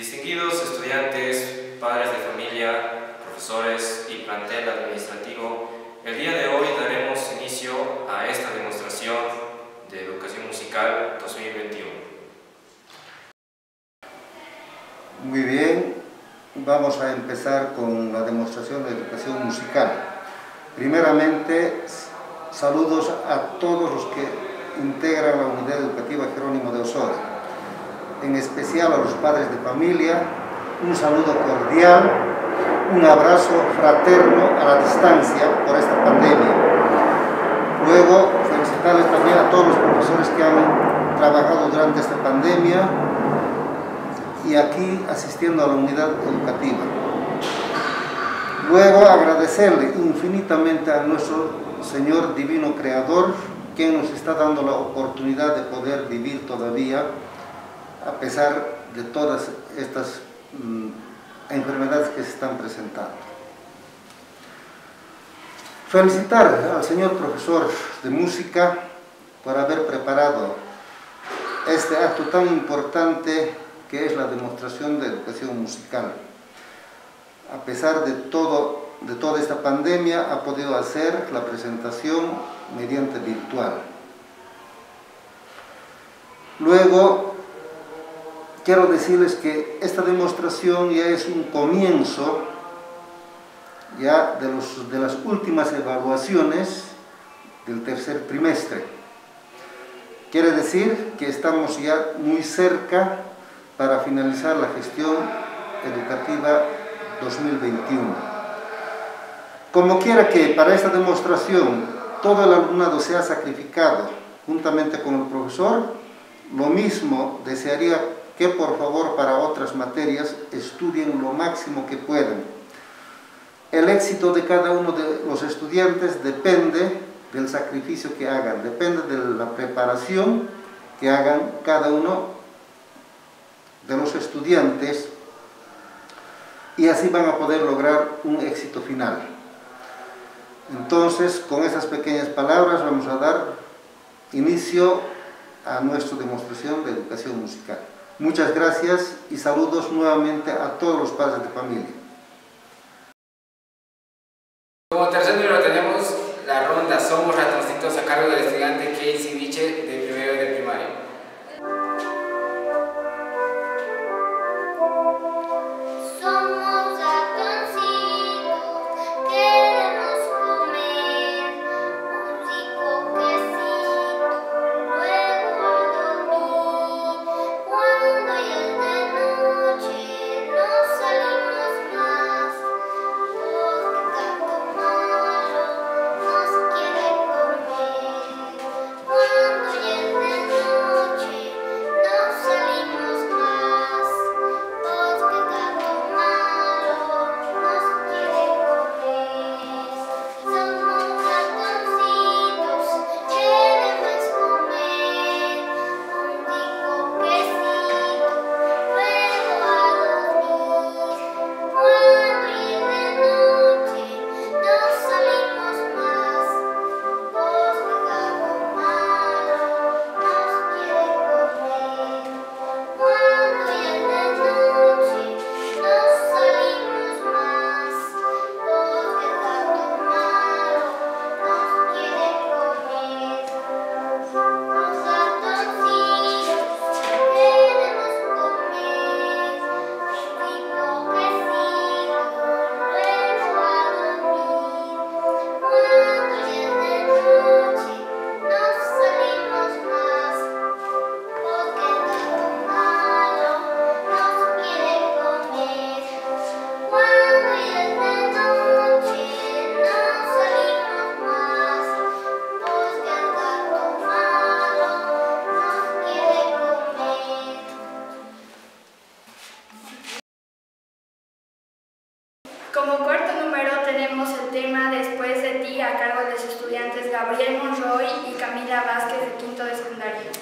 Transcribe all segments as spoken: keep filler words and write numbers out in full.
Distinguidos estudiantes, padres de familia, profesores y plantel administrativo, el día de hoy daremos inicio a esta demostración de educación musical dos mil veintiuno. Muy bien, vamos a empezar con la demostración de educación musical. Primeramente, saludos a todos los que integran la Unidad Educativa Jerónimo de Osorio, en especial a los padres de familia, un saludo cordial, un abrazo fraterno a la distancia por esta pandemia. Luego, felicitarles también a todos los profesores que han trabajado durante esta pandemia y aquí asistiendo a la unidad educativa. Luego, agradecerle infinitamente a nuestro Señor Divino Creador, quien nos está dando la oportunidad de poder vivir todavía a pesar de todas estas mm, enfermedades que se están presentando. Felicitar al señor profesor de música por haber preparado este acto tan importante que es la demostración de educación musical. A pesar de, todo, de toda esta pandemia, ha podido hacer la presentación mediante virtual. Luego, quiero decirles que esta demostración ya es un comienzo ya de, los, de las últimas evaluaciones del tercer trimestre. Quiere decir que estamos ya muy cerca para finalizar la gestión educativa dos mil veintiuno. Como quiera que para esta demostración todo el alumnado se ha sacrificado juntamente con el profesor, lo mismo desearía que por favor para otras materias estudien lo máximo que puedan. El éxito de cada uno de los estudiantes depende del sacrificio que hagan, depende de la preparación que hagan cada uno de los estudiantes y así van a poder lograr un éxito final. Entonces, con estas pequeñas palabras vamos a dar inicio a nuestra demostración de educación musical. Muchas gracias y saludos nuevamente a todos los padres de familia. Como tercer número tenemos la ronda Somos Ratoncitos a cargo del estudiante Casey Viche de primero de primaria. Como cuarto número tenemos el tema Después de ti a cargo de los estudiantes Gabriel Monroy y Camila Vázquez de quinto de secundaria.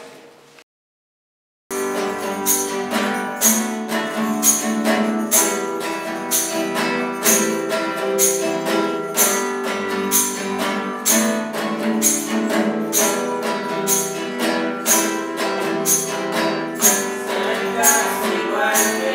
Igual que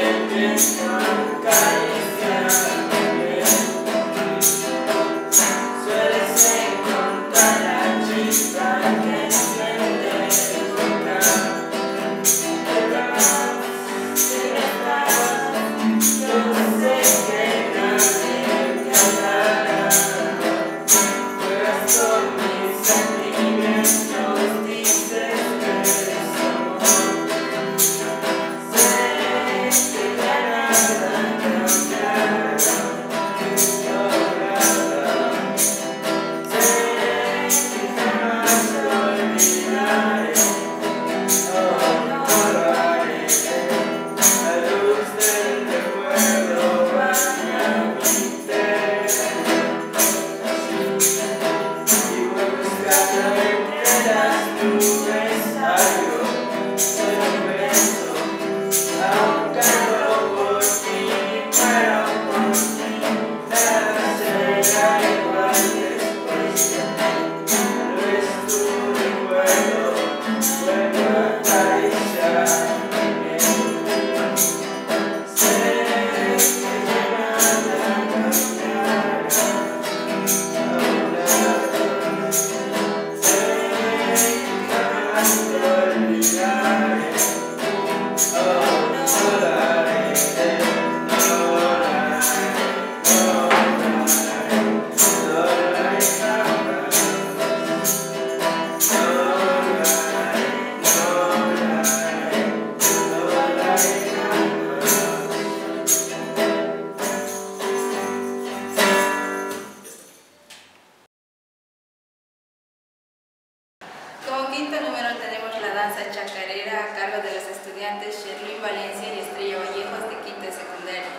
Como quinto número tenemos la danza chacarera a cargo de los estudiantes Sherlyn Valencia y Estrella Vallejos de quinto de secundaria.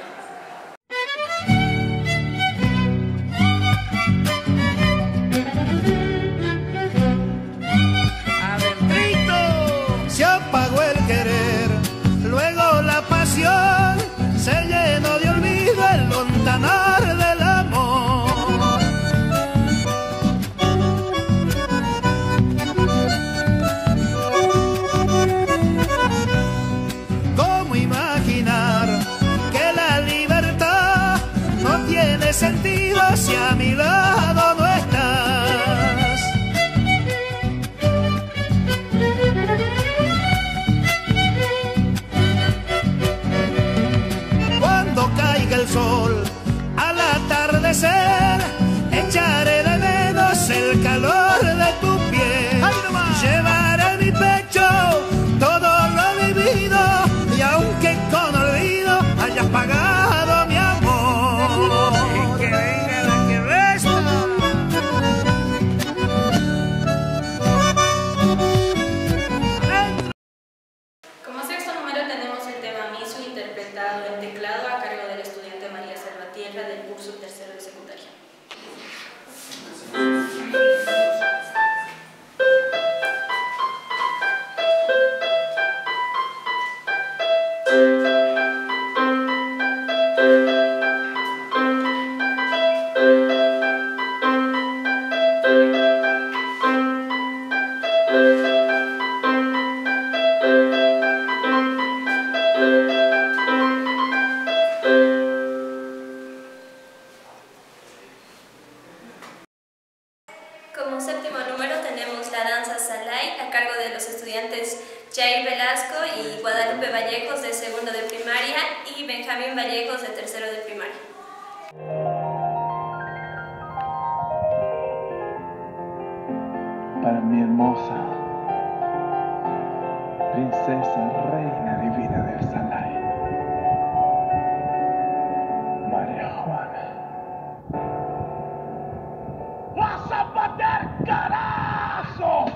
Se apagó el querer, luego la pasión, se llenó de olvido el lontanar del amor. ¿Cómo imaginar que la libertad no tiene sentido si a mi lado no estás? Cuando caiga el sol al atardecer, echaré de menos el calor de tu piel. Llevaré en mi pecho todo lo vivido, y aunque con olvido hayas pagado mi amor, y que venga la que resta. Como sexto número tenemos el tema Misu interpretado en teclado a cargo del estudiante María Salvatierra del curso tercero de secundaria. Como séptimo número tenemos la danza Salay a cargo de los estudiantes Jair Velasco y Guadalupe Vallejos de segundo de primaria y Benjamín Vallejos de tercero de primaria. Para mi hermosa princesa, reina divina del Salay, María Juana. ¡Vas a patear, carajo!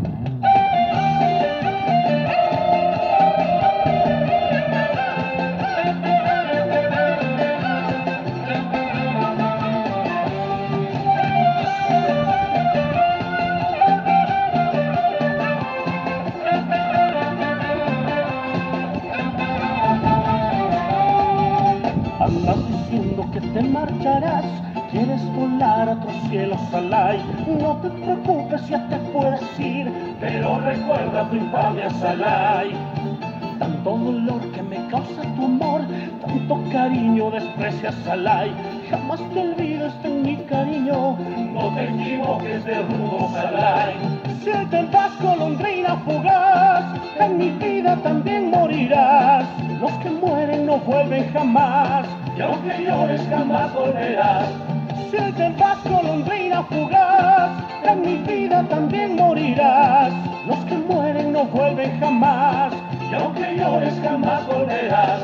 Andas diciendo que te marcharás, quieres volar a otros cielos, Salay. No te preocupes, ya te puedes ir, pero recuerda tu infamia, Salay. Tanto dolor que me causa tu amor, tanto cariño desprecias al ay. Jamás te olvides de mi cariño, no te equivoques de rudo salay. Si hoy te vas, golondrina fugaz, en mi vida también morirás. Los que mueren no vuelven jamás, y aunque llores jamás volverás. Si hoy te vas, golondrina fugaz, en mi vida también morirás. Los que mueren no vuelven jamás, y aunque llores jamás volverás.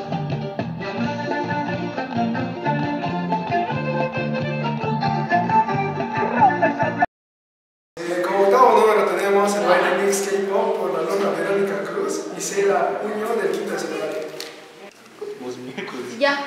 Eh, como octavo número tenemos el baile mix K-pop por la alumna Verónica Cruz y Cela Unión del quinto de secundaria. Ya.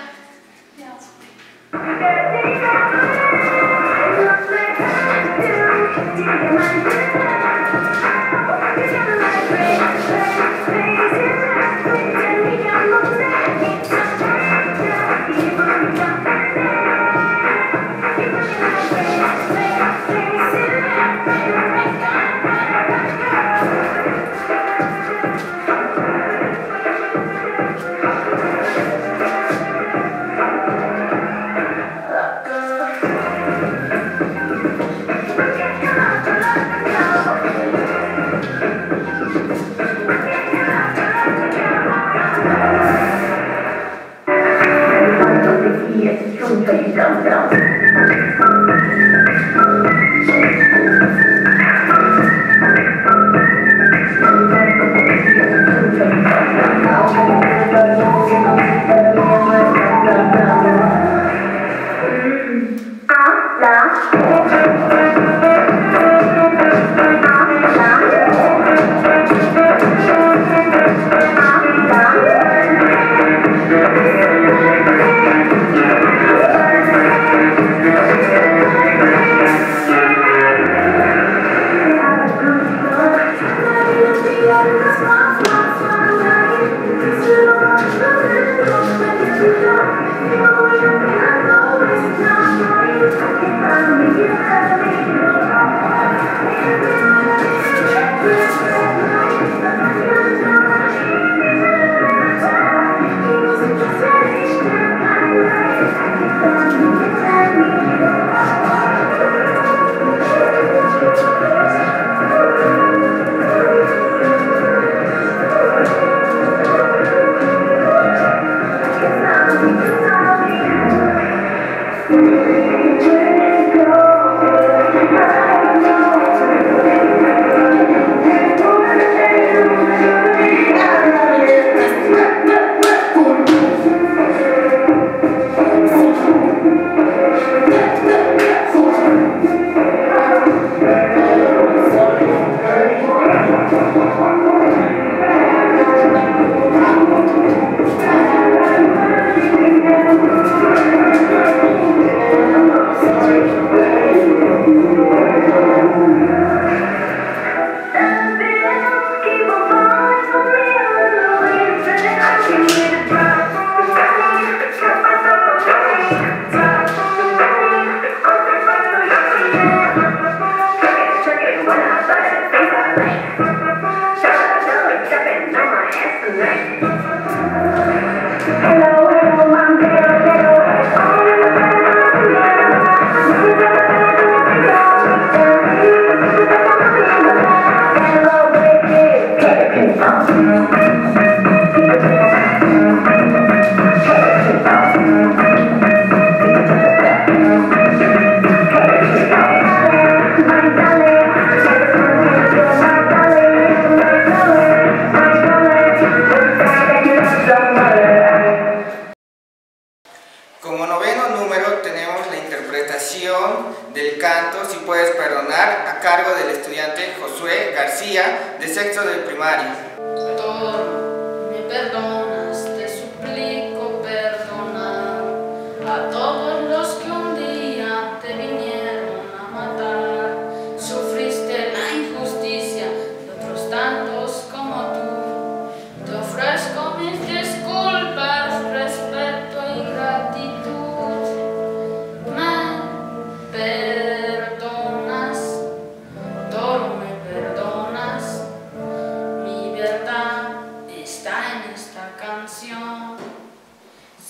del canto Si Puedes Perdonar, a cargo del estudiante Josué García, de sexto de primaria. Todo me perdonas, te suplico perdonar a todos los que un día te vinieron a matar. Sufriste la injusticia de otros tantos como tú. Te ofrezco mis disculpas, respeto y gratitud. Me perdonas, todo me perdonas. Mi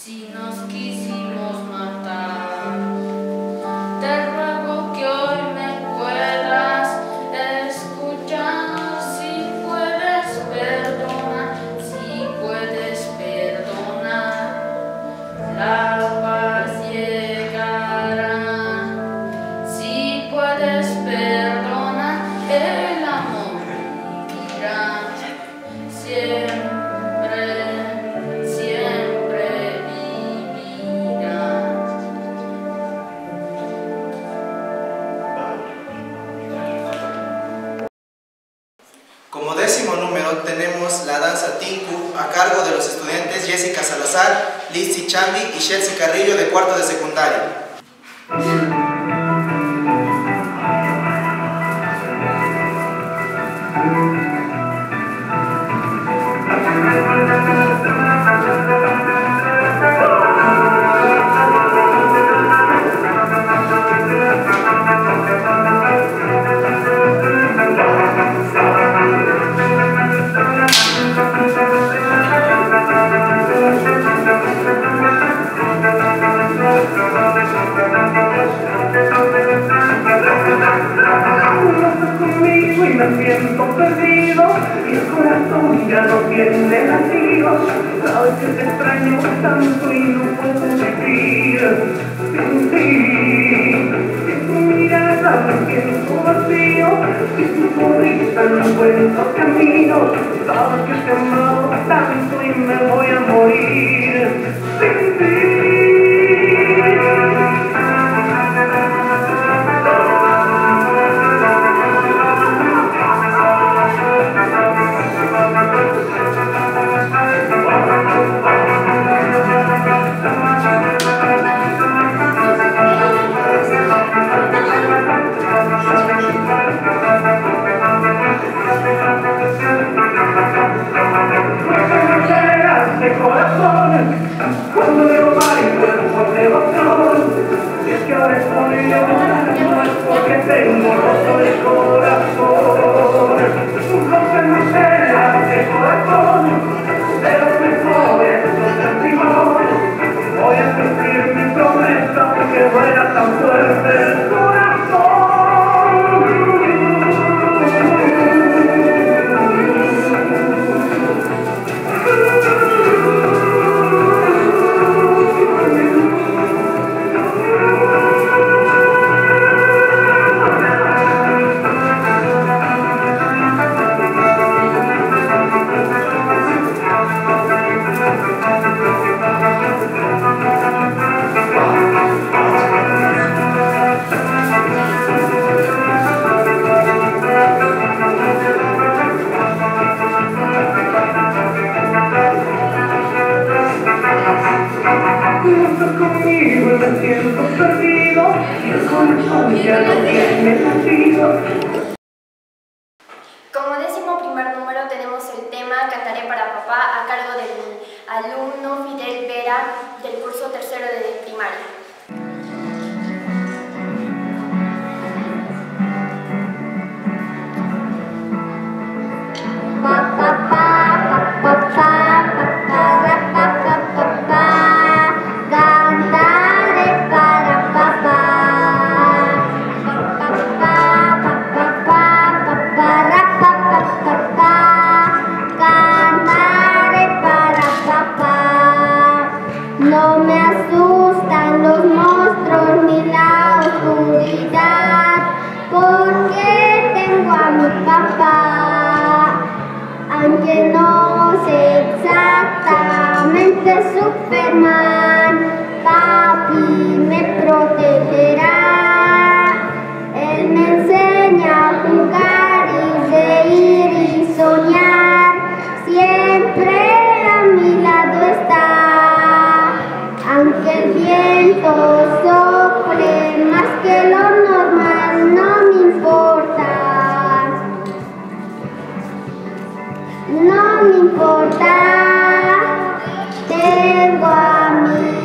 si nos quisimos matar. Te ruego que hoy me puedas escuchar, si puedes perdonar, si puedes perdonar, la paz llegará. Si puedes perdonar, el amor vivirá siempre, siempre vivirá. Como décimo número tenemos la danza Tinku a cargo de los estudiantes Jessica Salazar, Lizzy Chambi y Chelsea Carrillo de cuarto de secundaria. Me siento perdido y el corazón ya no tiene latidos. Sabes que te extraño tanto y no puedo vivir sin ti. Si tu mirada me siento vacío, si tu sonrisa no encuentro camino, sabes que te he amado tanto y me voy a morir sin ti. Cuando veo mal y cuerpo de botón, y es que ahora estoy llorando porque tengo roto el corazón. Rompen ceras de corazón, de los mejores sentimos. Voy a cumplir mi promesa porque vuela tan fuerte el corazón. Me siento perdido y el corazón ya no tiene sentido. Como décimo primer número tenemos el tema Cantaré para Papá a cargo del alumno Fidel Vera del curso tercero de primaria. No me asustan los monstruos ni la oscuridad, porque tengo a mi papá. Aunque no sé exactamente Superman, papi me protegerá. Él me enseña a jugar y reír y soñar, siempre a mi lado está. Aunque el viento sople más que lo normal, no me importa. No me importa. Tengo a mi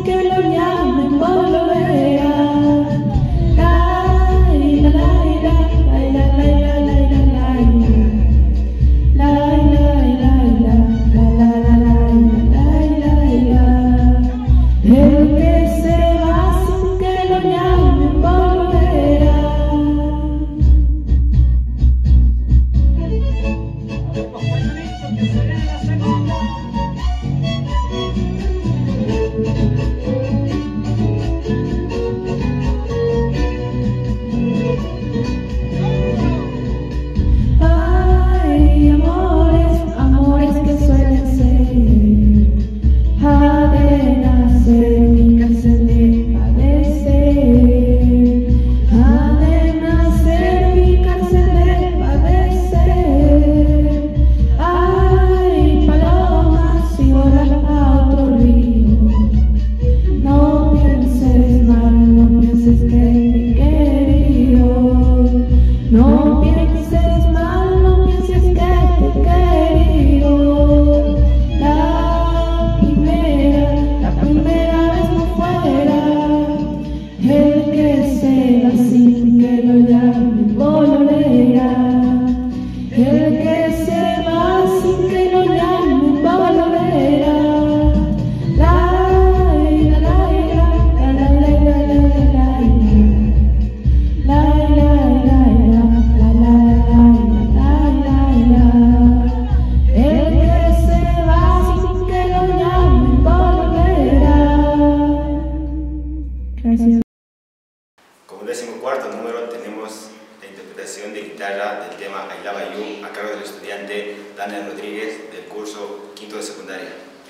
que lo llamen bololera. La, la, la, la, la, la, la, la, la, la, la, la, la, el que se va sin que lo llamen volverá. Ay, amores, amores que suelen ser, ha de nacer mi cárcel de padecer, ha de nacer mi cárcel de padecer. Ay, palomas, si volas a otro río, no pienses mal, no pienses que te he querido, no pienses mal, no pienses que te he querido. La primera, la primera vez no fuera, el que se va sin que lo llamen bololera, el que se va sin que lo llamen bololera. La, la, la, la, la, la, la, la, la, la, la, el que se va sin que lo llamen volverá. Gracias. Como décimo cuarto número tenemos la interpretación de guitarra del tema I Love You a cargo del estudiante Daniel Rodríguez del curso quinto de secundaria.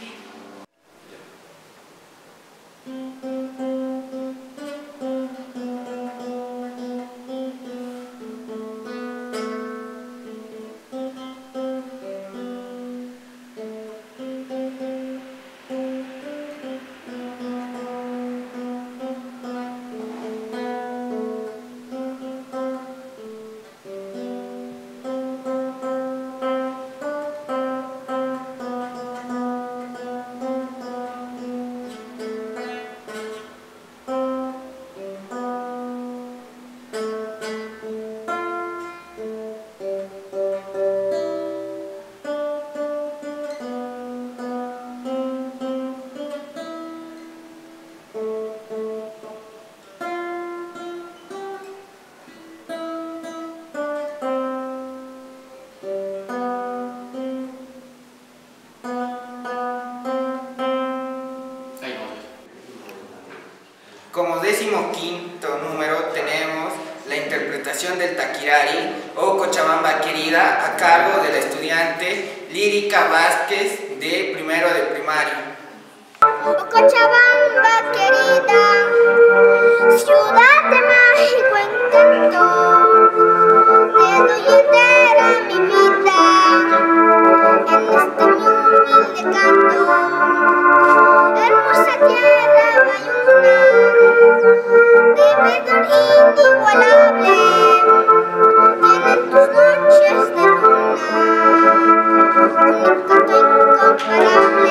Como décimo quinto número tenemos la interpretación del Taquirari o Cochabamba Querida a cargo de la estudiante Lírica Vázquez de primero de primaria. Oh Cochabamba querida, ciudad de mágico encanto, te doy entera mi vida en este mi humilde canto. Hermosa tierra bayuna, de verdor inigualable, tienen tus noches de luna un encanto incomparable.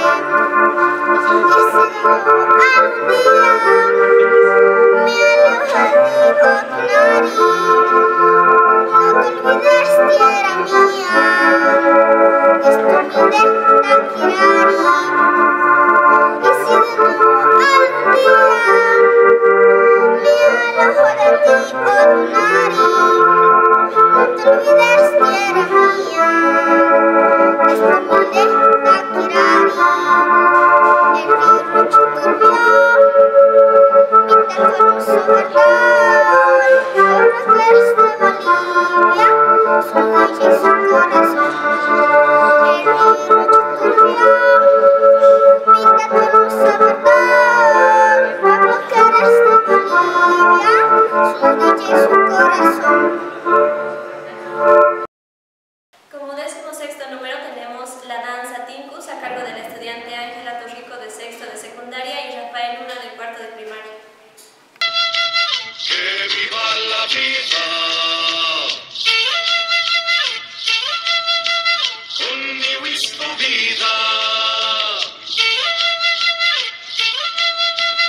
Algún día me alojo dijo tu nariz, no te olvides tierra mía, es tu humilde Taquirari. Y si de nuevo algún día me alojo de ti o tu nariz, no te olvides tierra mía, es tu humilde Taquirari. El río Rocho turbio pinta con hermoso verdor las flores de Bolivia, su huella y su corazón. El río Rocho turbio pinta con hermoso verdor las flores de Bolivia, su huella y su corazón. Como décimo sexto número tenemos la danza Tincus a cargo de la estudiante Ángela Torrico de sexto de secundaria y Rafael Luna de cuarto de primaria. ¡Que viva la vida! Conmigo es tu vida.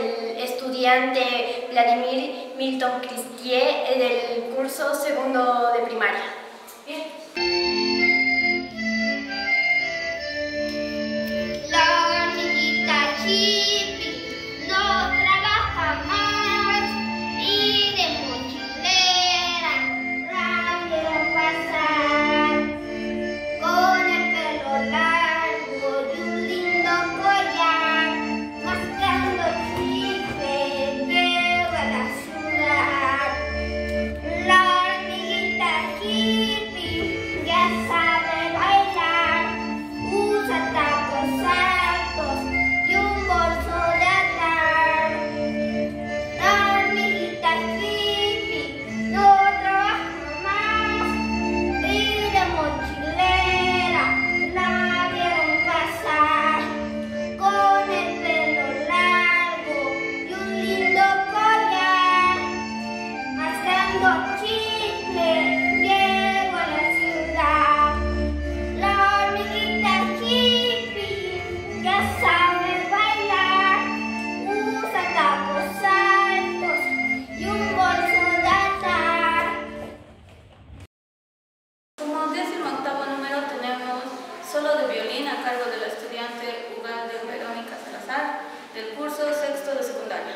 del estudiante Vladimir Milton Cristier del curso segundo de primaria. Bien. La hormiguita hippie no trabaja más y de mochilera la vieron pasar con el pelo largo y un lindo collar, mascando chicle llegó a la ciudad. La hormiguita hippie ya sabe bailar, usa tacos altos y un bolso de atar. La hormiguita hippie no trabaja más y de mochilera la vieron pasar con el pelo largo y un lindo collar, mascando chicle llegó a la ciudad. La hormiguita hippie ya sabe bailar, usa tacos altos y un bolso de atar. Como décimo octavo número tenemos solo de violín a cargo de la estudiante Ugalde Verónica Salazar del curso sexto de secundaria.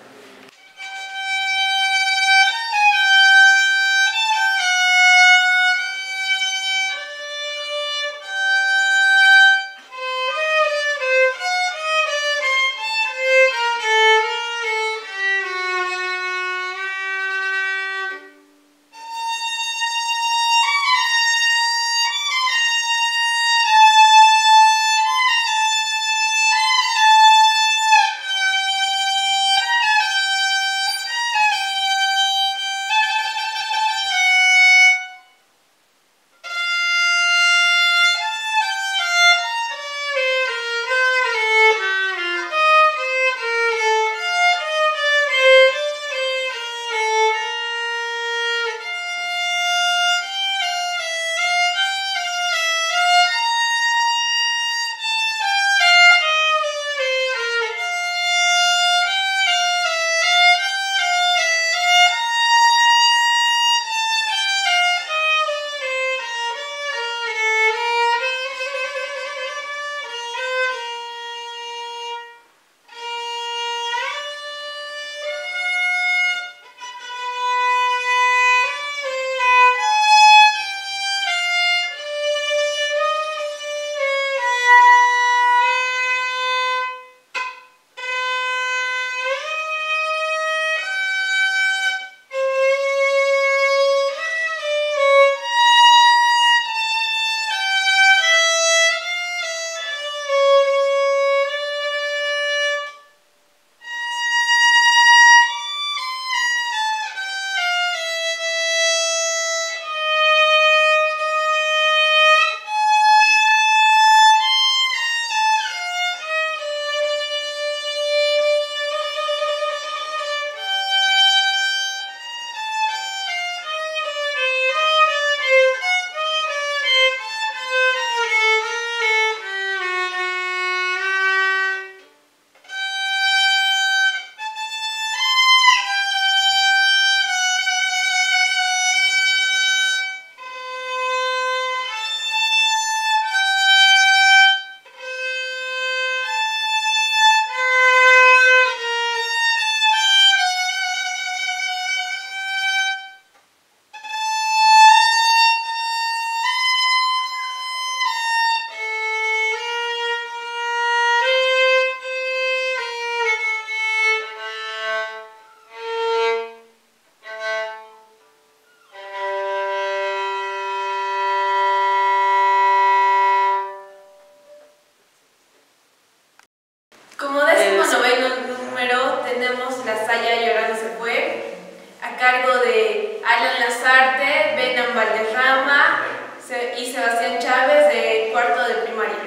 y Sebastián Chávez de cuarto de primaria.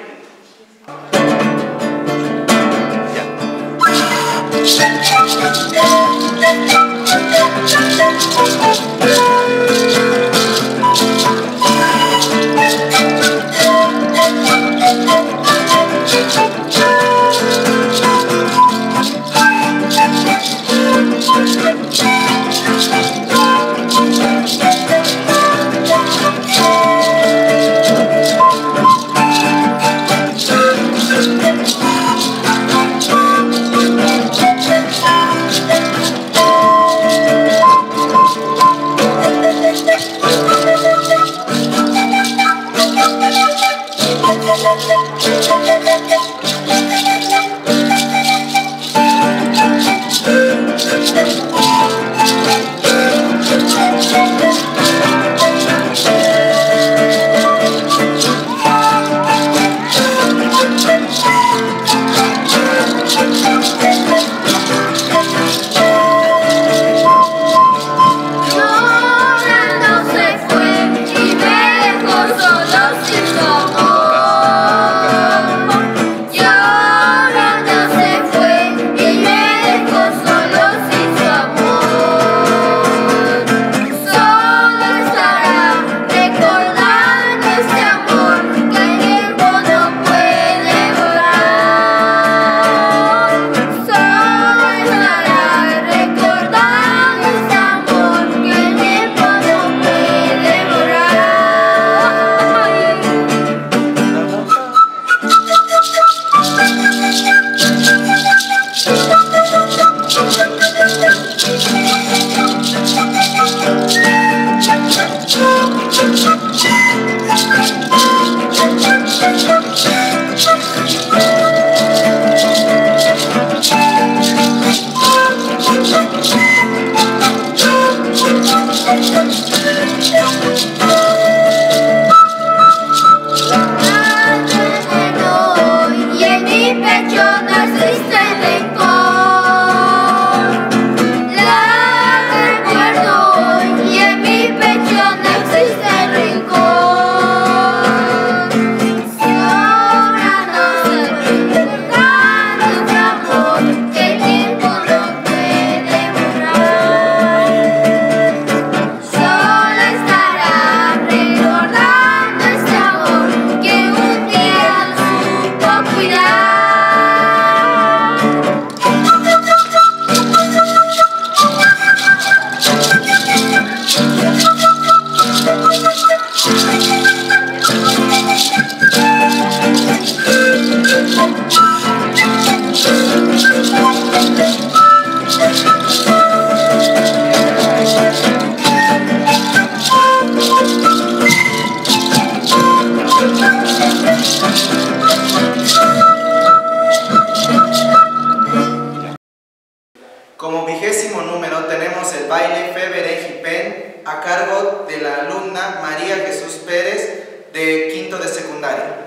Como vigésimo número tenemos el baile Feberejipen a cargo de la alumna María Jesús Pérez de quinto de secundaria.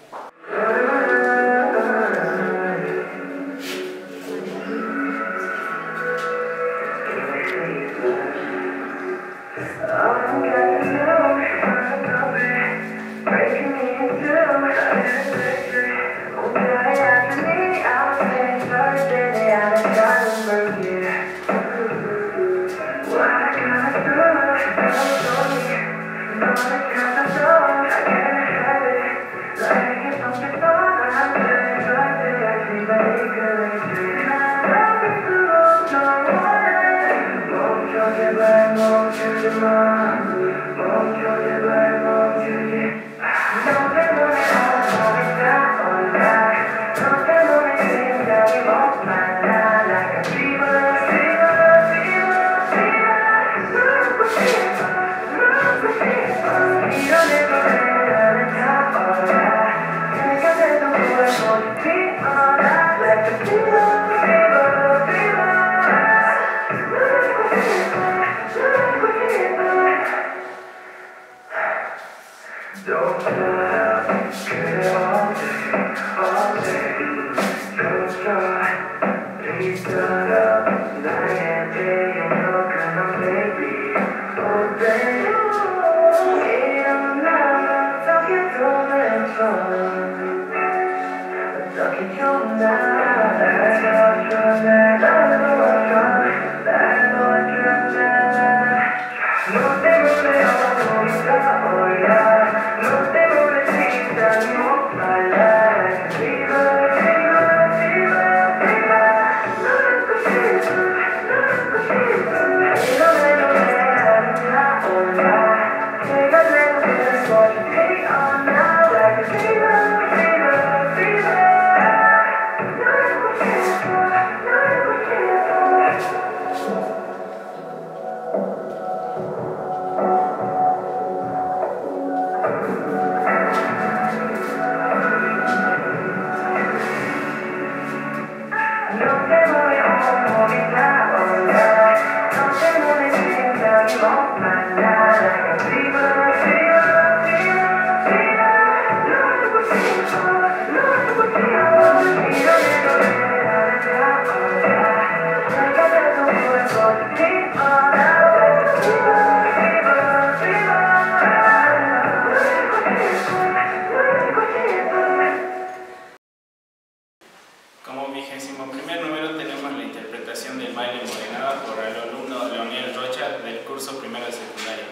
Como vigésimo primer número tenemos la interpretación del baile Morenada por el alumno Leonel Rocha del curso primero de secundaria.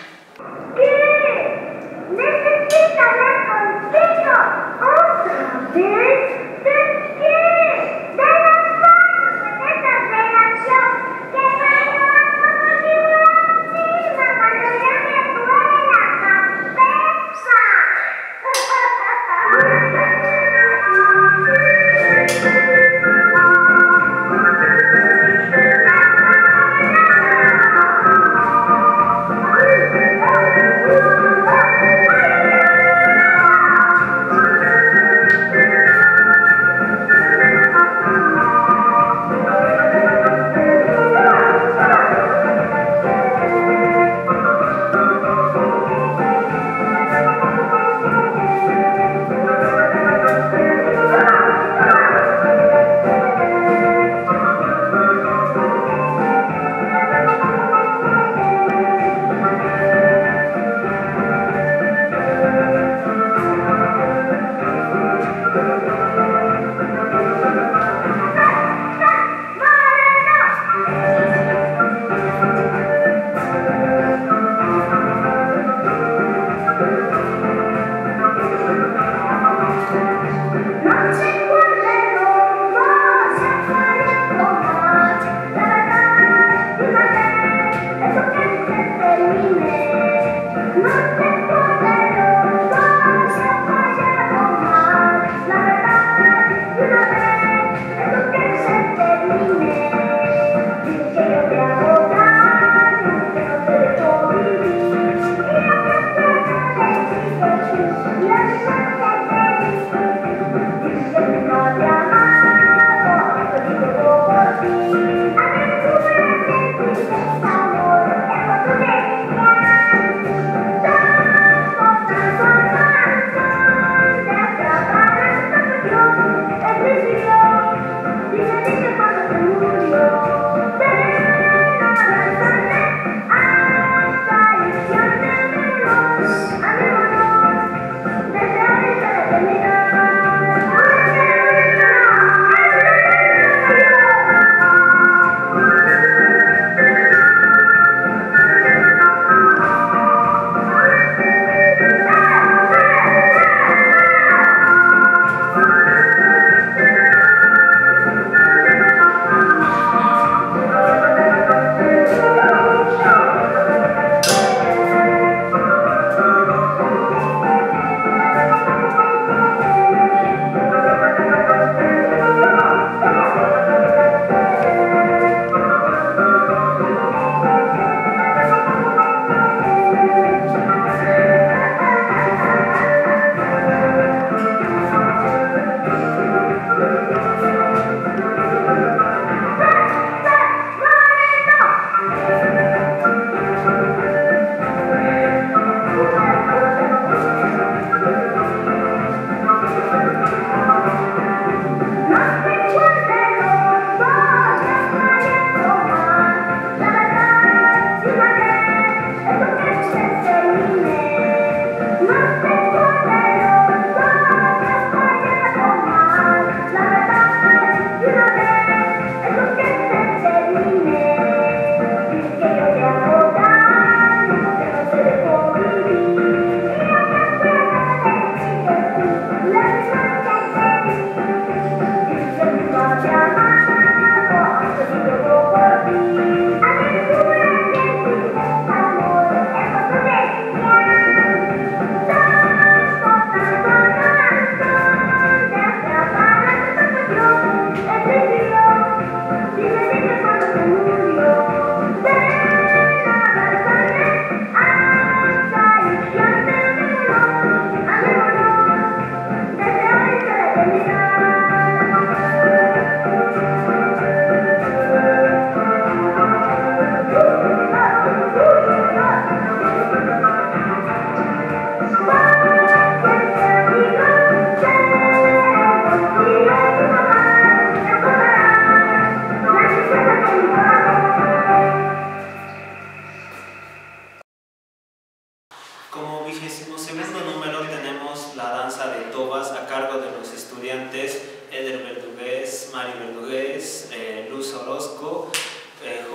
¿Qué? ¿Necesita hablar contigo otra vez? ¿De qué? ¿De los pasos en esta relación? Que me lo hago yo misma cuando ya me duele la cabeza. Thank you.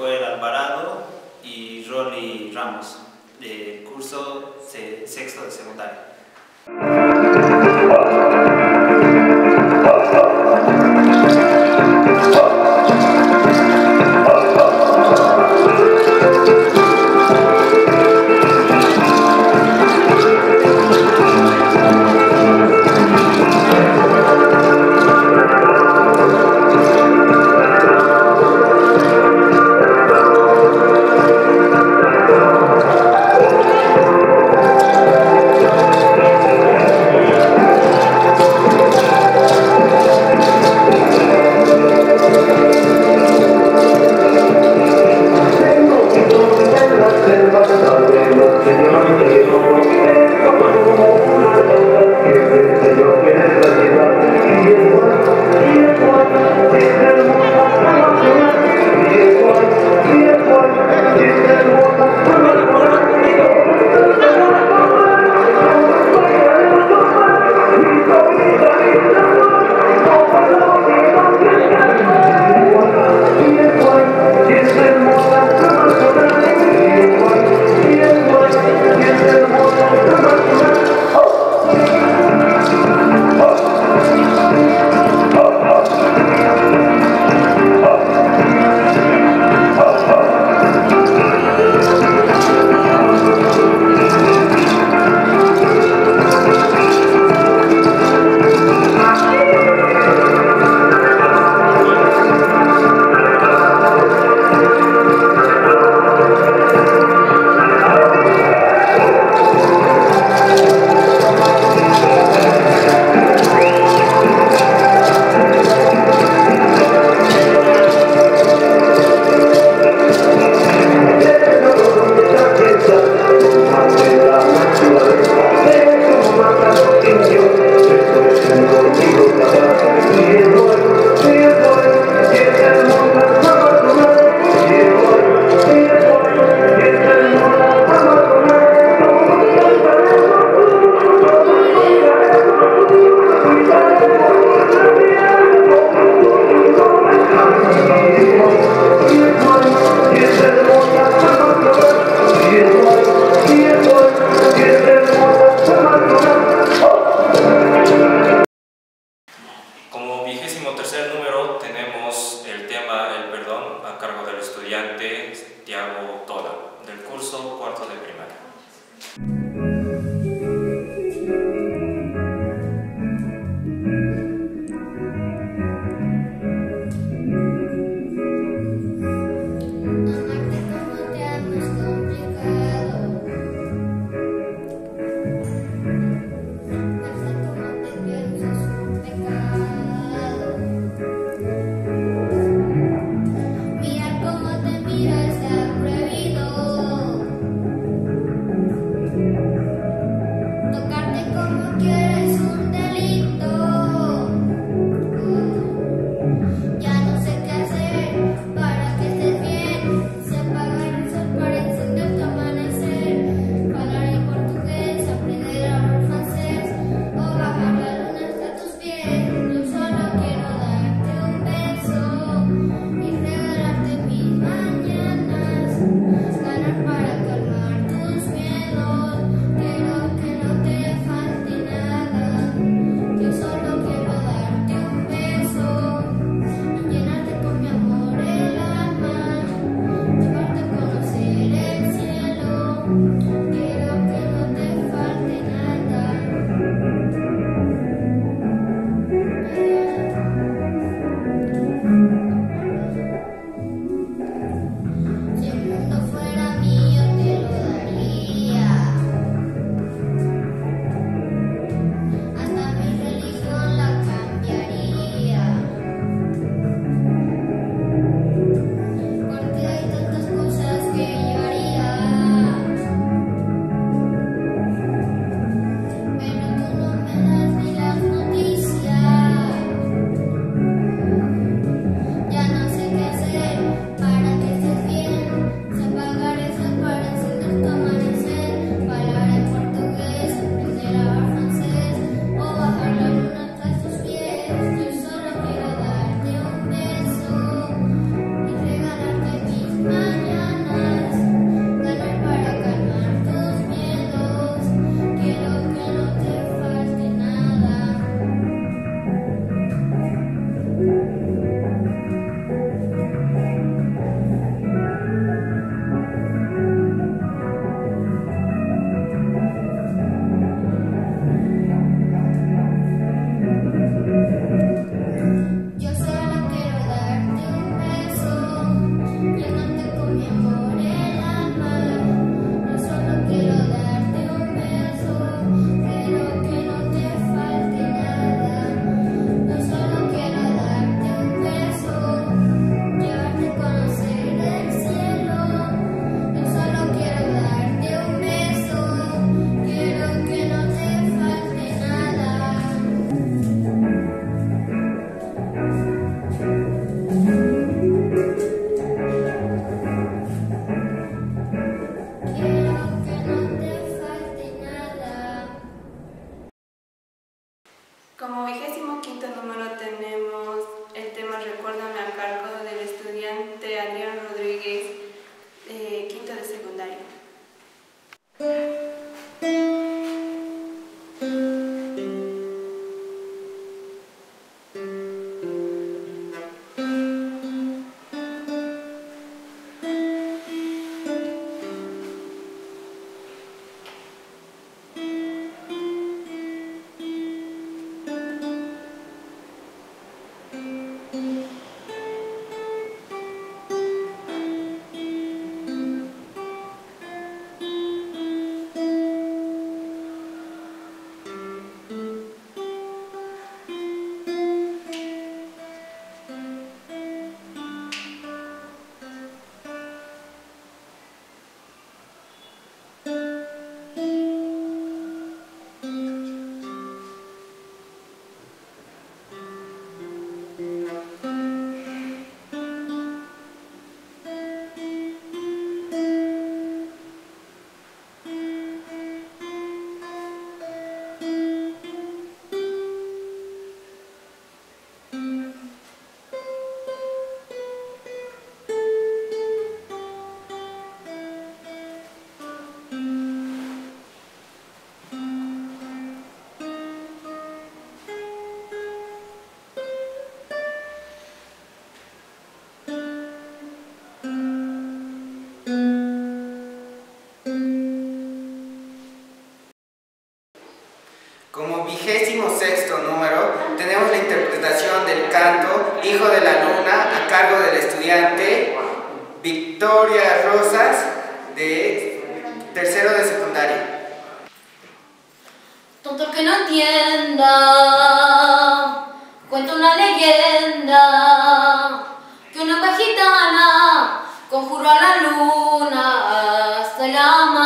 Joel Alvarado y Rolly Ramos, del curso sexto de secundaria. Mira cómo te miro ese Rodríguez, eh, quinto de secundaria. Como vigésimo sexto número tenemos la interpretación del canto Hijo de la Luna a cargo del estudiante Victoria Rosas de tercero de secundaria. Tonto el que no entienda, cuenta una leyenda que una mujer gitana conjuró a la luna hasta el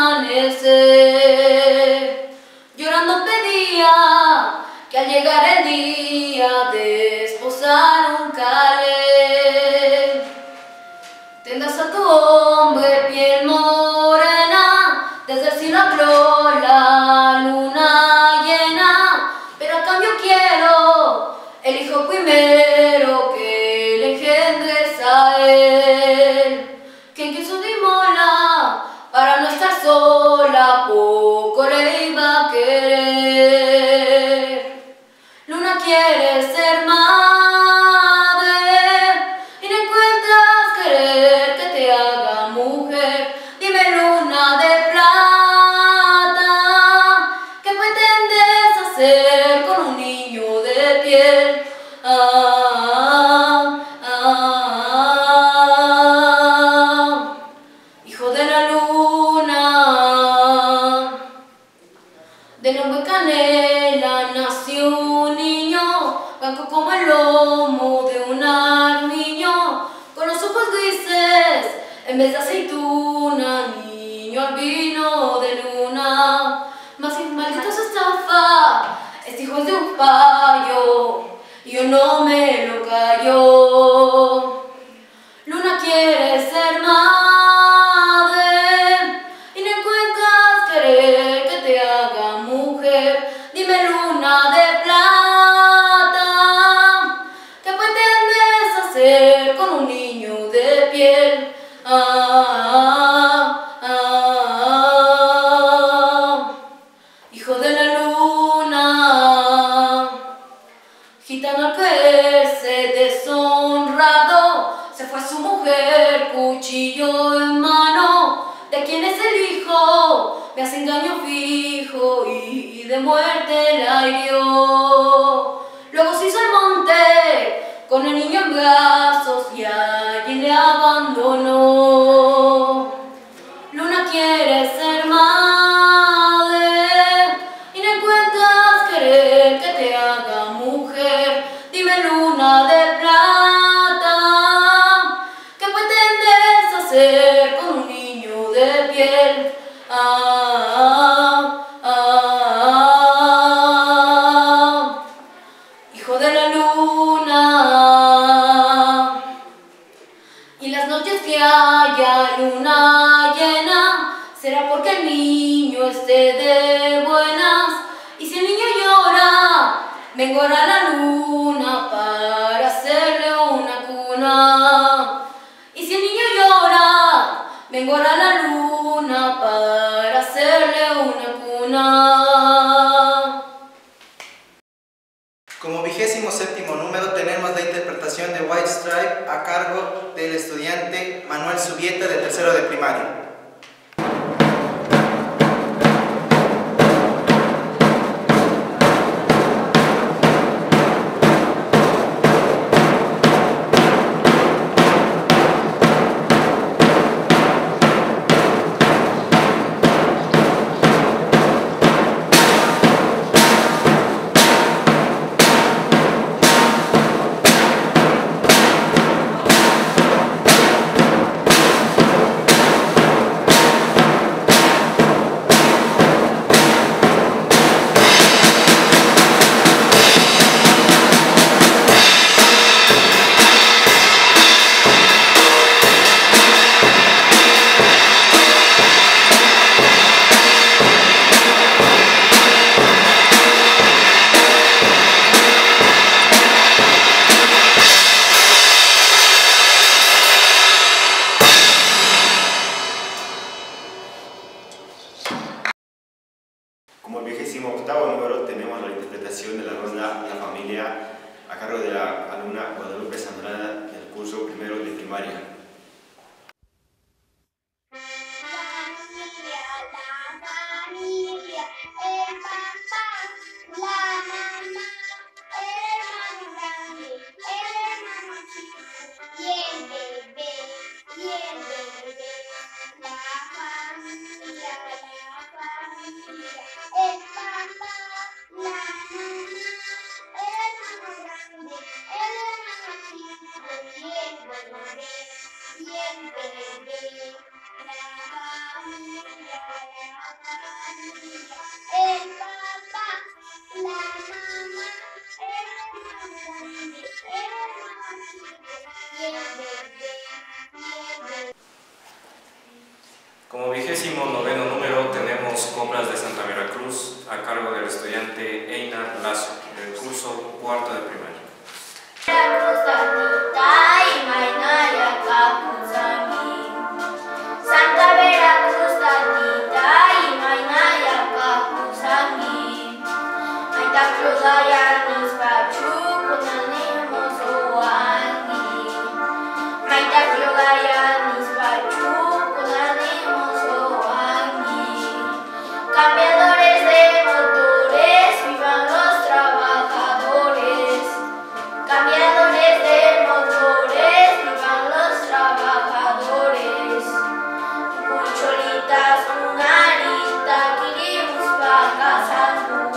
amanecer. Llorando pedía que al llegar el día de esposar un calé, tendas a tu hombre piel morena, desde el cielo habló la luna llena, pero a cambio quiero el hijo primero que le engendres a él, quien quiso de mola para no estar sola, poco le iba a querer. Luna quiere ser madre y no encuentras querer que te haga mujer. Dime, luna de plata, ¿qué pretendes hacer con un niño de piel? Ah, ah, hijo de la luna, de nombre Canela nació un niño, blanco como el lomo de un armiño, con los ojos grises en vez de aceituna, niño albino de luna. Mas maldito se estafa, este hijo es de un payo, y yo no me lo callo. Luna quiere ser madre y no encuentras querer que te haga mujer. Dime, luna de plata, ¿qué pretendes hacer con un niño de piel? Ah, ah, ah, hijo de la luna, gitano al creerse deshonrado, se fue a su mujer, cuchillo en mano. ¿De quién es el hijo? Me hace engaño fijo y de muerte la hirió. Luego se hizo al monte con el niño en brazos y allí le abandonó. Luna quiere ser madre y no encuentras querer que te haga mujer. Dime, luna de plata, ¿qué pretendes hacer con un niño de piel? Ah, ah, ah, hijo de la luna. Y las noches que haya luna llena, será porque el niño esté de buenas. Y si el niño llora, vengo a la luna para hacerle una cuna. Y si el niño llora, Vengo a la luna para hacerle una cuna. Como vigésimo séptimo número tenemos la interpretación de White Stripe a cargo del estudiante Manuel Subieta de tercero de primaria. Como vigésimo octavo número tenemos la interpretación de la ronda La Familia a cargo de la alumna Guadalupe Zambrana del curso primero de primaria. Como vigésimo noveno número tenemos Coplas de Santa Veracruz a cargo del estudiante Einar Lazo del curso cuarto de primaria. Santa Veracruz, tatita, y mainaya kapusangi. Aita krudaya nispachu, kunanimos owangi. Aita krudaya nispachu, kunanimos owangi. Cambiadores de motores, vivan los trabajadores. Cambiadores de motores, vivan los trabajadores. Cucholitas, punarita, queremos pa' Casangu.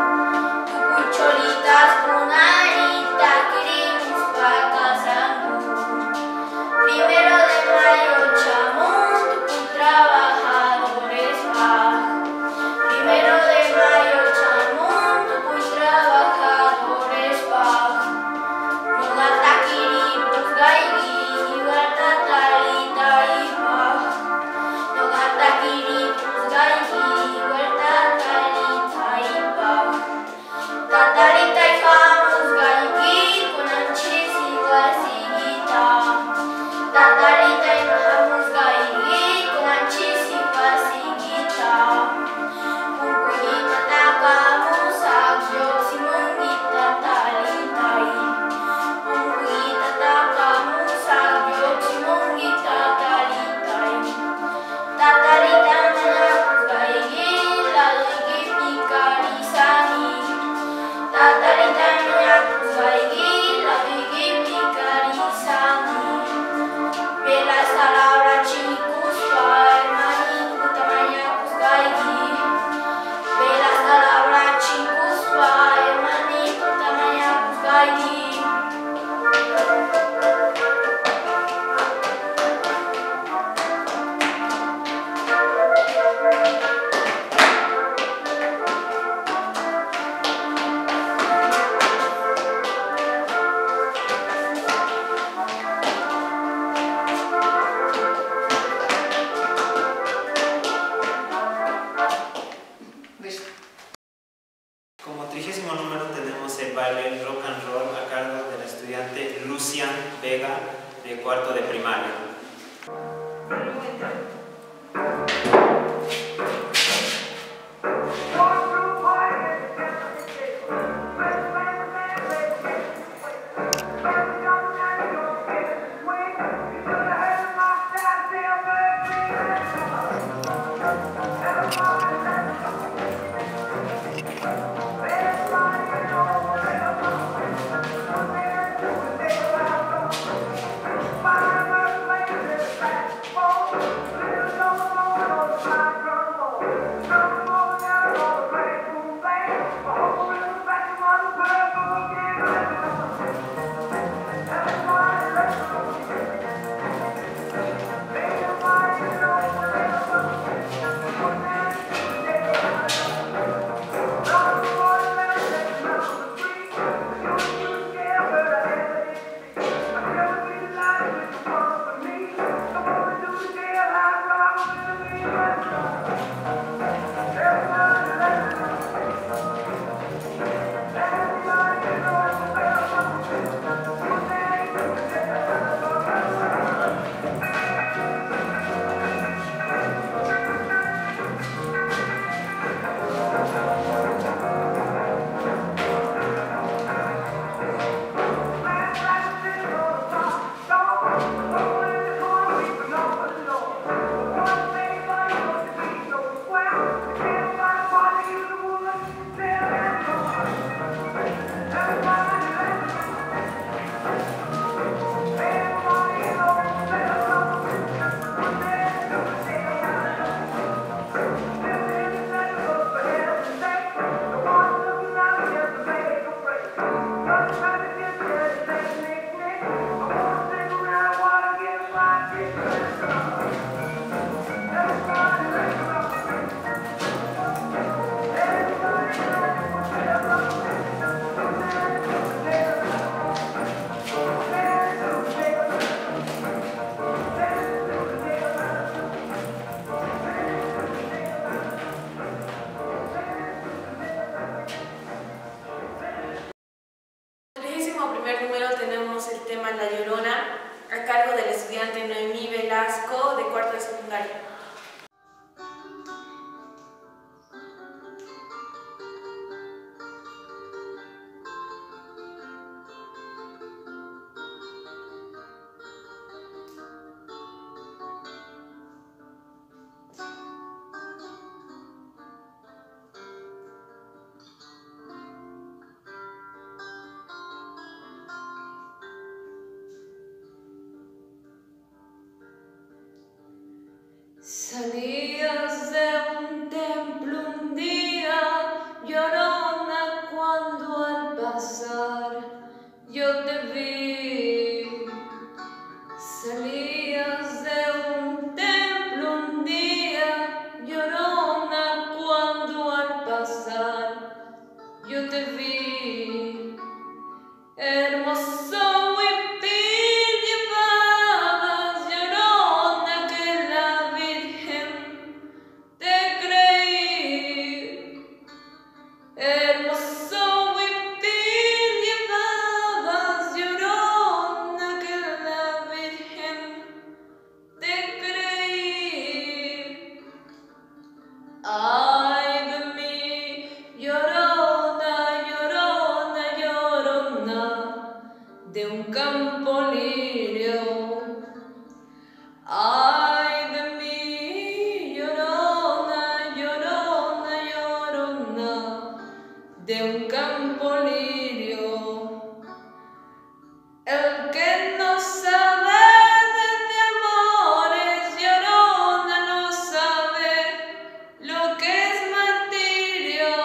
Cucholitas, punarita, queremos pa' Casangu. Primero de mayo, chamón, tu trabajadores pa'. Primero de mayo, chamón, tu trabajadores pa'. No gata kiripus, gaigi, gata talita y pa'. No gata kiripus, gaigi, gata talita y pa'. Tatalita y jamus, gaigi, con anchis y guasigita. Tatalita y jamus, gaigi, con anchis y guasigita. Punkuita takamus, agyo, simungita talita y. Punkuita takamus, agyo, simungita talita y. Tatalita manapus, gaigi, laligi, pikarisani. Tatalita manapus, gaigi, laligi, pikarisani. Velas palabras chicos, pa' hermanito, tamayapus, gaigi. Velas palabras chicos, pa' hermanito, tamayapus, gaigi. Como trigésimo número tenemos el baile rock and roll a cargo del estudiante Lucian Vega de cuarto de primaria. La Llorona, a cargo del estudiante Noemí Velasco, de cuarto de secundaria. Salías de un templo un día, llorona, cuando al pasar yo te vi. Salías de un templo un día, llorona, cuando al pasar yo te vi. Hermoso huipil llevabas, llorona, que la Virgen te creí. Hermoso huipil llevabas, llorona, que la Virgen te creí. Ay de mí, llorona, llorona, llorona, de un campo lirio. Ay de mí, llorona, llorona, llorona, de un campo lirio. El que no sabe de amores, llorona, no sabe lo que es martirio.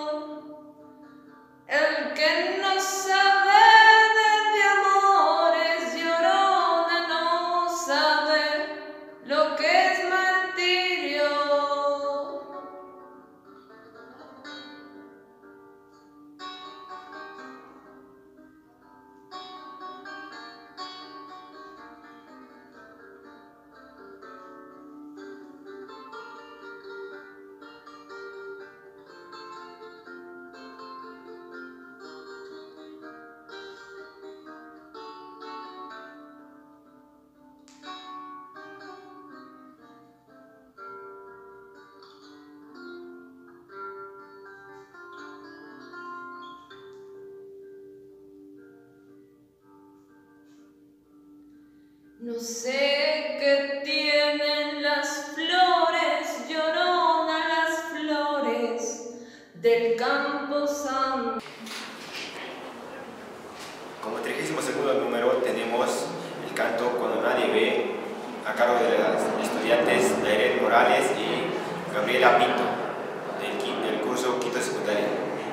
El que no sabe de amores, llorona, no sabe lo que es martirio. No sé qué tienen las flores, llorona, las flores del campo santo. Como trigésimo segundo número tenemos el canto Cuando nadie ve, a a cargo de las estudiantes Dairet Morales y Gabriela Pinto, del, del curso quinto de secundaria.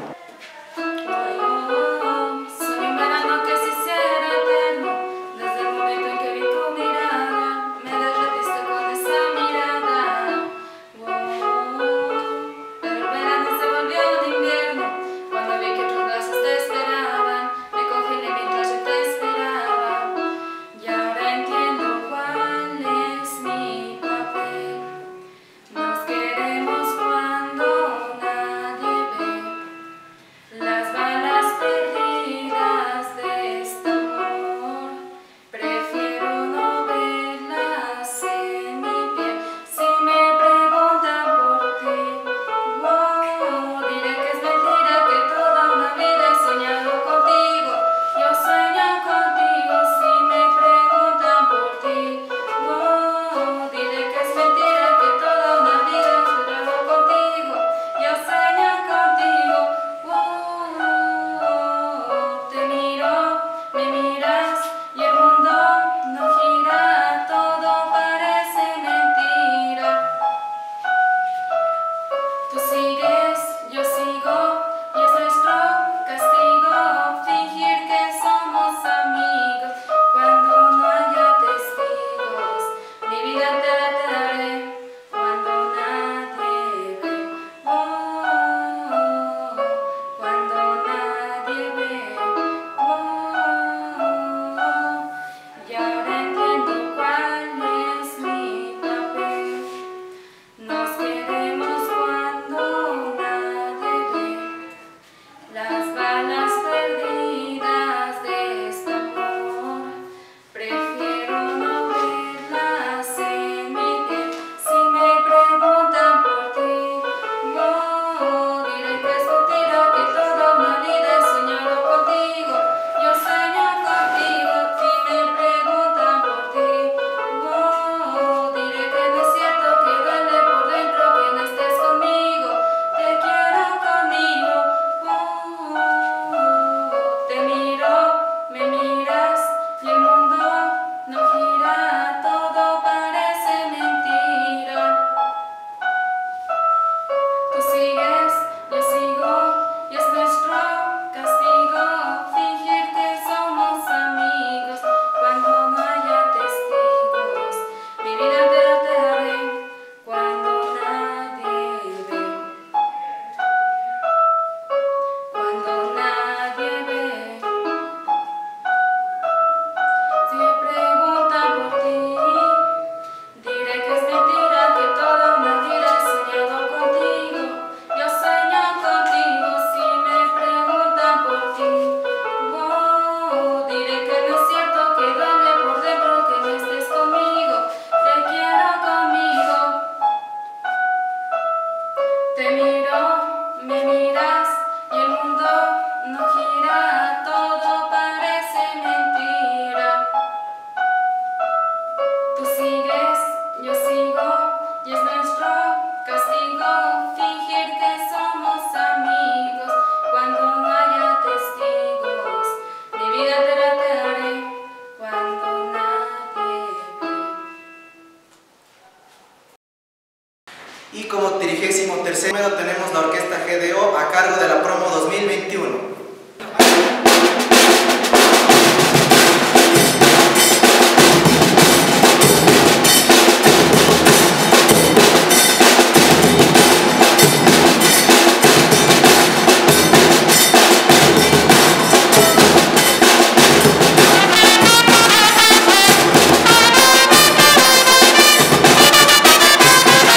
Y como trigésimo tercer número tenemos la Orquesta G D O a cargo de la promo dos mil veintiuno.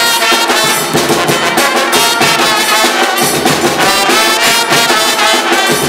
We'll be right back.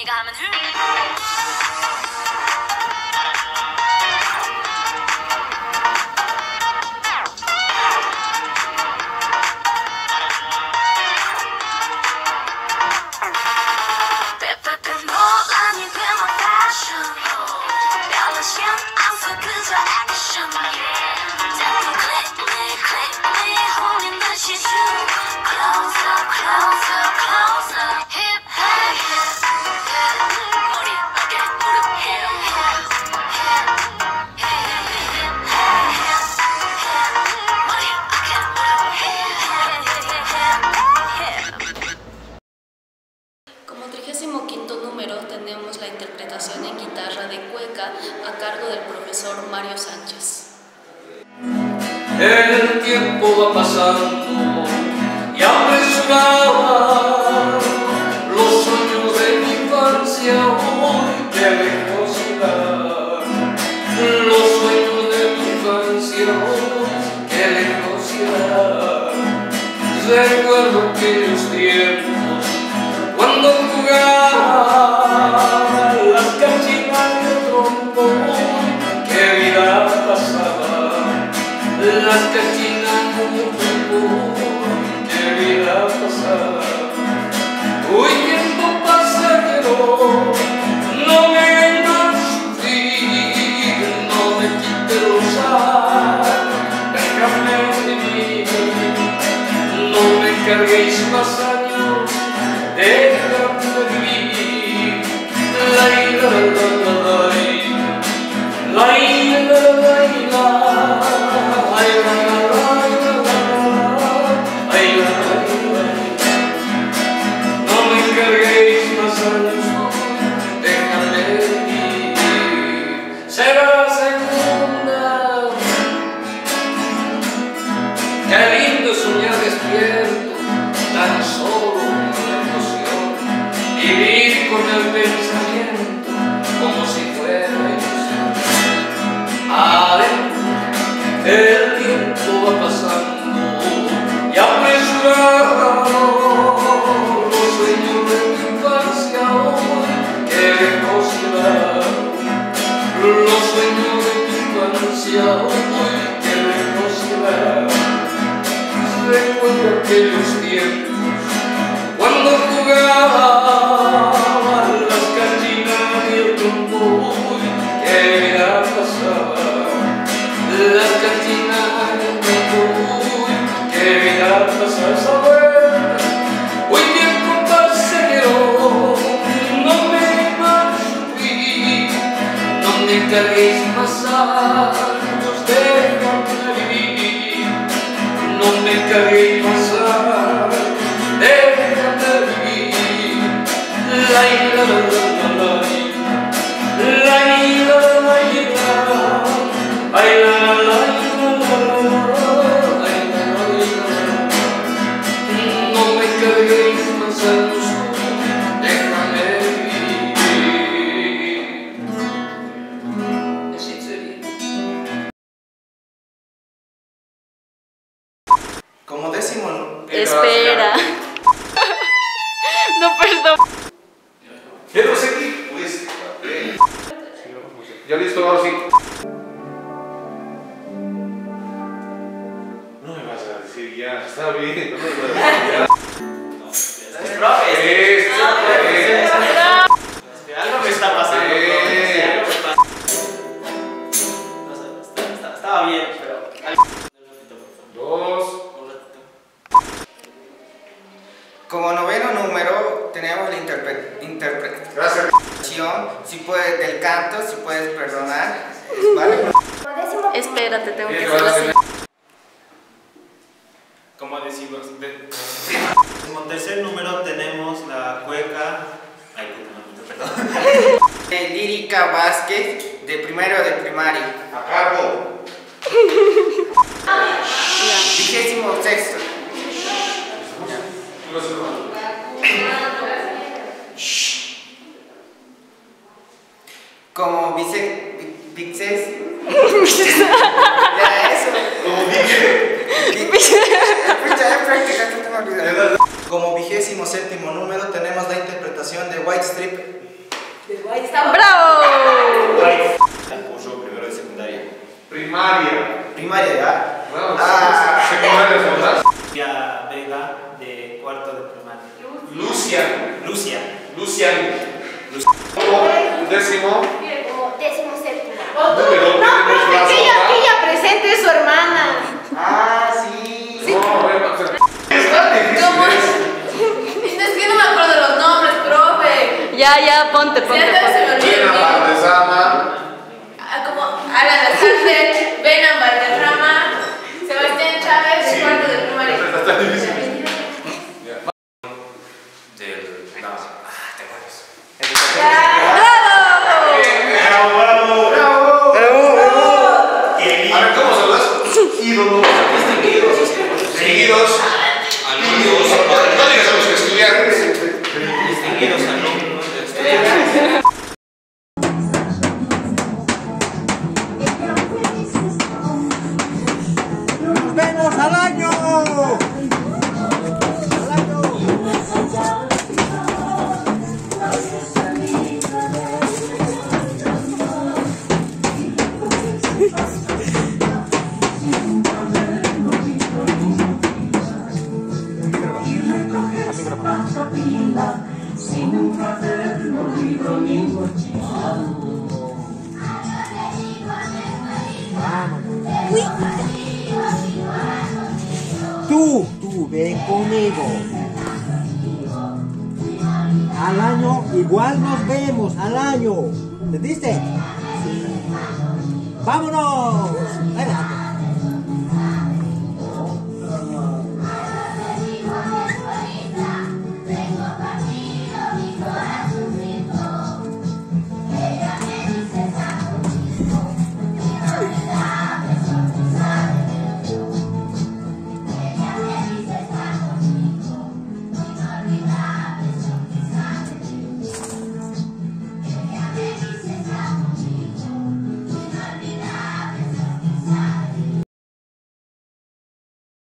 Como trigésimo quinto número tenemos la interpretación en guitarra de cueca a cargo del profesor Mario Sánchez. El tiempo va pasando y apresurada los sueños de mi infancia hoy que lejos irán. Los sueños de mi infancia hoy que lejos irán. Recuerdo aquellos tiempos cuando jugaba las cachinas de trombón, qué vida pasaba. Las cachinas de trombón, qué vida pasaba. Hoy tiempo pasajero, no me hagan sufrir, no me quite los años, déjame vivir, no me carguéis más años. Déjame vivir, la ira, la la la la ira, la la la no me carguéis más años, déjame vivir, será segunda. Qué lindo soñar despierto, tan solo. Vivir con el pensamiento como si fuera ilusión. Adentro el tiempo va pasando y apresurado los sueños de mi infancia hoy que lejos irán. Los sueños de mi infancia hoy que lejos irán. Recuerdo aquellos tiempos cuando jugaba las cachinas y el trombón, qué vida pasaba. Las cachinas y el trombón, qué vida pasaba. Hoy tiempo pasajero, no me hagas sufrir, no me carguéis más años, déjame vivir, no me carguéis más años. Déjame vivir, la ira, la la la la ira, la ira, ay la la la no me carguéis más años, déjame vivir. Así sería. Como décimo. Espera. No, perdón. Quiero seguir. Pues, ya listo, ahora sí. No me vas a decir ya, está bien. No me vas a decir ya. No, profe. Algo me está pasando. Estaba bien, pero. Dos. Como noveno número tenemos la interpre interpretación, si puedes, del canto, si puedes perdonar, ¿vale? Espérate, tengo que hacerlo así. Como decimos, de... Como tercer número tenemos la cueca. Ay, perdón. Eh, Lírica Vázquez, de primero de primaria. A cargo. Vigésimo sexto. Como vice... Vixes. Ya, eso. Como dije. Como vigésimo séptimo número tenemos la interpretación de White Strip. ¡Bravo! El curso primero de secundaria. Primaria. Primaria, ¿ya? Bueno, Ah. secundaria son las. Lucia Vega, de cuarto de primaria. Lucian. Lucia. Lucian. Décimo. Décimo séptimo. Número, No, tenemos profe, las que ella, hojas. que ella presente es su hermana. Ah, sí. No, bueno, está difícil. ¿Cómo es? ¿eh? Es que no me acuerdo de los nombres, profe. Ya, ya, ponte, ponte. Ya se me olvidó. Elena Valdezama. Ah, como Alan Alcácer, Benan Valderrama, Sebastián Chávez, de cuarto de primaria. Está difícil. Del... No. Ah, te acuerdas. ¡Bravo! ¡Bravo, bravo! ¡Bravo! A ver, ¿cómo son los ídolos? Distinguidos. Seguidos. Alumnos. No digas a los estudiantes. Distinguidos alumnos de estudiantes. ¡Nos vemos al año! Tú, tú, ven conmigo. Al año igual nos vemos, al año. ¿Entendiste? ¡Vámonos! Venga.